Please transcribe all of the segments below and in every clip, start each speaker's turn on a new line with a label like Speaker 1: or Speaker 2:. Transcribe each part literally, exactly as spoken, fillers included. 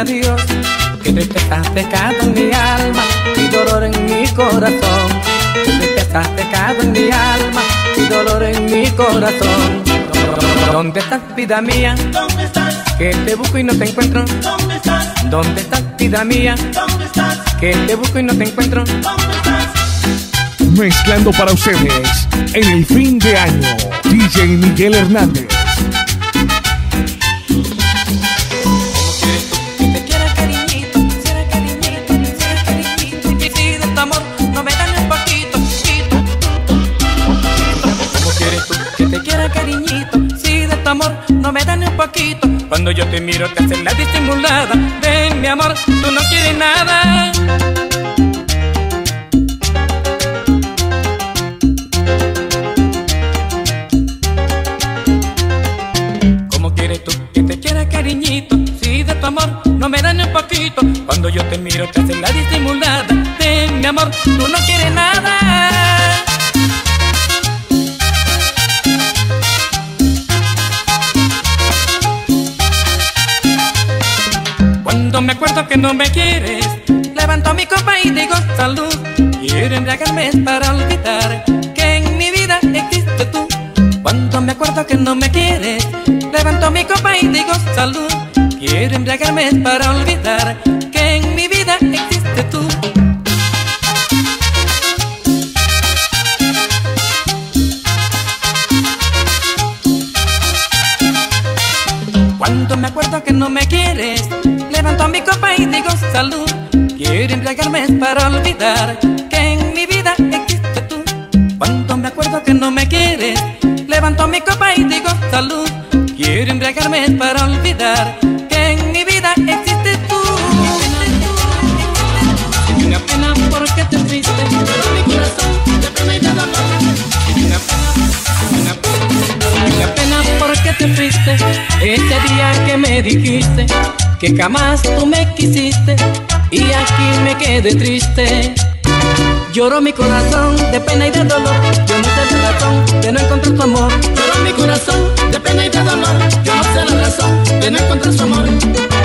Speaker 1: adiós. Qué tristeza has dejado en mi alma y dolor en mi corazón. Qué tristeza has dejado en mi alma y dolor en mi corazón. ¿Dónde estás, vida mía?
Speaker 2: ¿Dónde estás?
Speaker 1: Que te busco y no te encuentro.
Speaker 2: ¿Dónde estás?
Speaker 1: ¿Dónde estás, vida mía?
Speaker 2: ¿Dónde estás?
Speaker 1: Que te busco y no te encuentro.
Speaker 2: ¿Dónde estás?
Speaker 3: Mezclando para ustedes en el fin de año, D J Miguel Hernández.
Speaker 1: Que te quiera cariñito, quisiera cariñito, quisiera cariñito. Y si de tu amor no me dan un poquito, poquito. ¿Cómo quieres tú que te quiera cariñito? Si de tu amor no me dan un poquito. Cuando yo te miro te haces la disimulada. Ven mi amor, tú no quieres nada. Cariñito, si de tu amor no me dan un poquito. Cuando yo te miro te haces la disimulada. Ven mi amor, tú no quieres nada. Cuando me acuerdo que no me quieres, levanto mi copa y digo salud. Quiero embriagarme para olvidar que en mi vida existe tú. Cuando me acuerdo que no me quieres, levanto mi copa y digo salud. Quiero embriagarme para olvidar que en mi vida existe tú. Cuando me acuerdo que no me quieres, levanto mi copa y digo salud. Quiero embriagarme para olvidar que en mi vida existe tú. Cuando me acuerdo que no me quieres, levanto mi copa y digo salud. Quiero embriagarme para olvidar que en mi vida existe tú. Y una pena porque te fuiste, pero mi corazón de pena y de dolor. Y una pena, una pena, y una pena porque te fuiste. Ese día que me dijiste que jamás tú me quisiste y aquí me quedé triste. Lloró mi corazón de pena y de dolor. Yo no sé la razón de no encontrar tu amor. Lloró mi corazón de pena y de dolor. Yo no sé la razón de no encontrar su amor.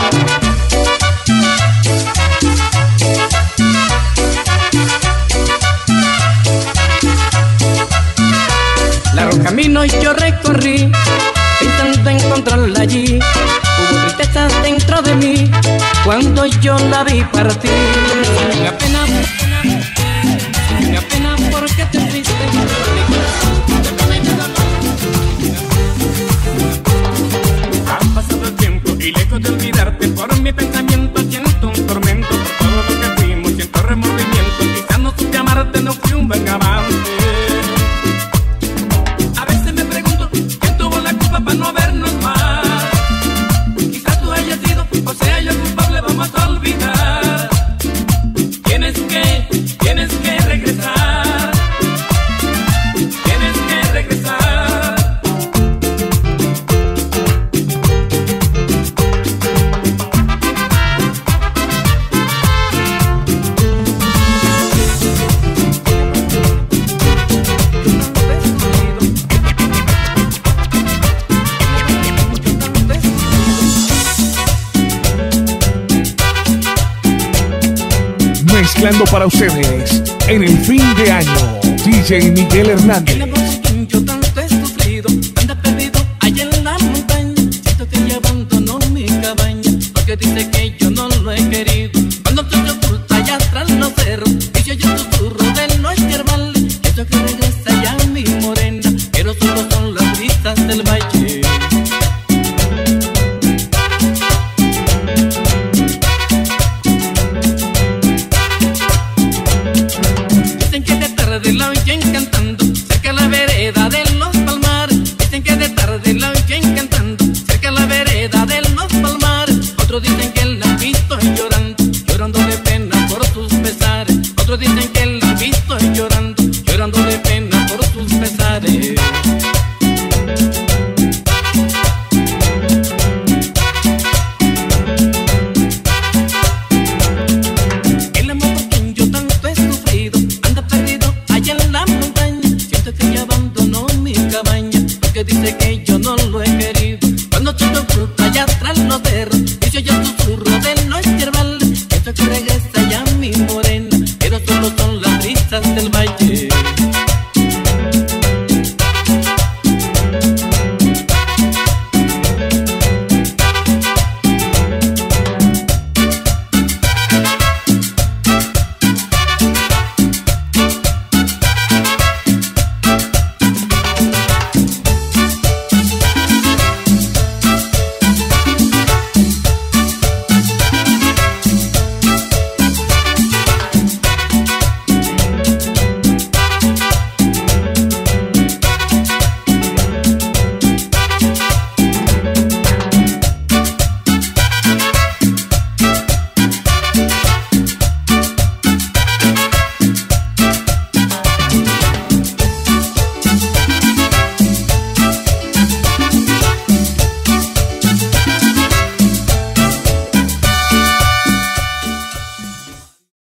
Speaker 1: Largo camino yo recorrí pensando encontrarla allí. Hubo tristeza dentro de mí cuando yo la vi partir. Una pena, una pena porque te fuiste. Mi corazón de pena y de dolor. Ha pasado el tiempo y lejos de olvidarte, por mi pensamiento siento un tormento. Por todo lo que fuimos siento remordimiento. Quizás no supe amarte, no fui un buen amante. A veces me pregunto quién tuvo la culpa para no vernos más. Quizás tú hayas sido o sea yo el culpable, vamos a olvidar. Tienes que, tienes que regresar. Tienes que regresar.
Speaker 3: Mezclando para ustedes en el fin de año, D J Miguel Hernández.
Speaker 1: En la noche que yo tanto he sufrido, anda perdido allá en la montaña. Siento que ella abandonó mi cabaña, porque dice que yo no lo he querido. Cuando tú te ocultas allá tras los cerros, y yo yo susurro de no escarbarle. Siento que regresa ya mi morena, pero solo son las brisas del valle. De la oyen cantando cerca la vereda de los palmares. Dicen que de tarde la oyen cantando cerca la vereda de los palmares. Otros dicen que la han visto llorando, llorando de pena por sus pesares. Otros dicen que la han visto llorando, llorando de pena por sus pesares. El amor por quien yo tanto he sufrido anda perdido allá en la montaña. Siento que ella abandonó mi cabaña, porque dice que yo no lo he querido. Cuando todo fruta allá tras los cerros, y yo ya susurro del